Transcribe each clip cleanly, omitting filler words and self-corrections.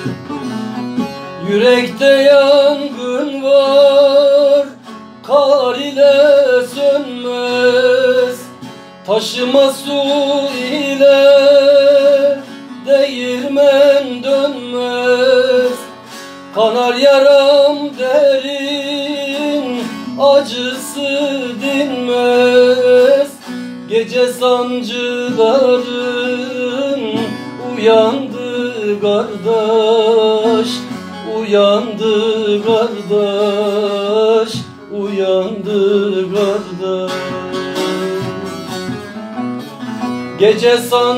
Yürekte yangın var, kar ile sönmez. Taşıma su ile değirmen dönmez. Kanar yaram derin, acısı dinmez. Gece sancıların uyandı kardeş, uyandı kardeş, uyandı kardeş. Gece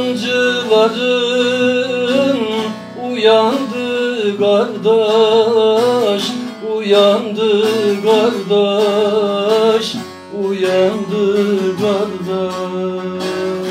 sancıların uyandı kardeş, uyandı kardeş, uyandı kardeş.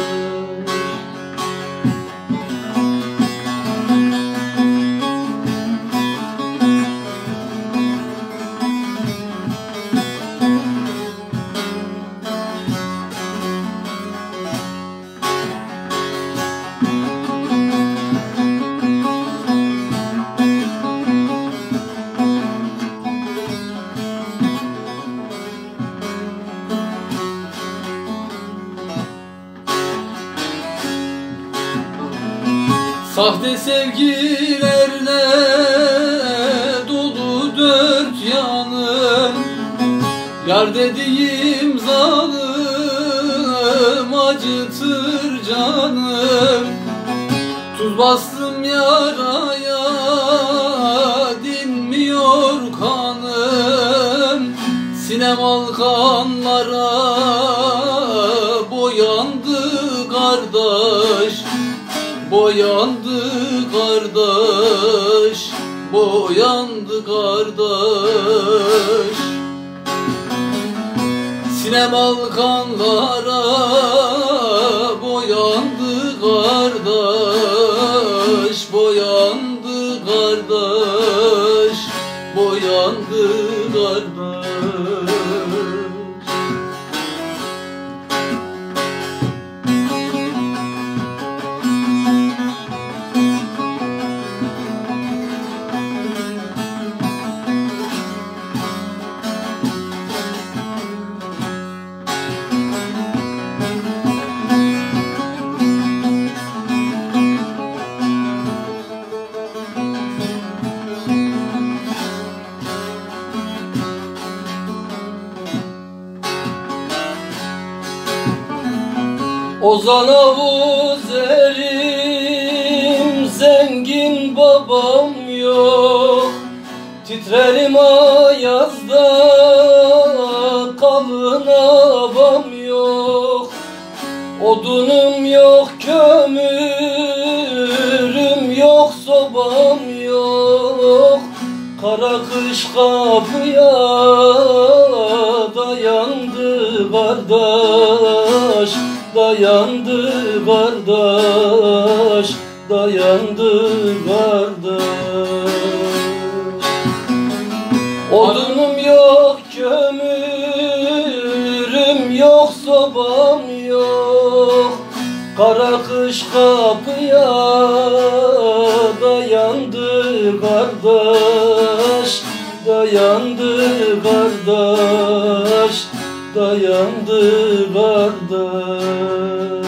Sahte sevgilerle dolu dört yanım. Yar dediğim zalim acıtır canım. Tuz bastım yaraya, dinmiyor kanım. Sinem alkanlara boyandı kardeş, boyandı kardeş, boyandı kardeş. Sinem alkanlara boyandı kardeş, boyandı kardeş, boyandı kardeş. Ozan Avuzerim, zengin babam yok. Titrerim ayazda, kalın abam yok. Odunum yok, kömürüm yok, sobam yok. Kara kış kapıya dayandı kardeş, dayandı kardeş, dayandı kardeş. Odunum yok, kömürüm yok, sobam yok. Kara kış kapıya dayandı kardeş, dayandı kardeş, dayandı kardeş.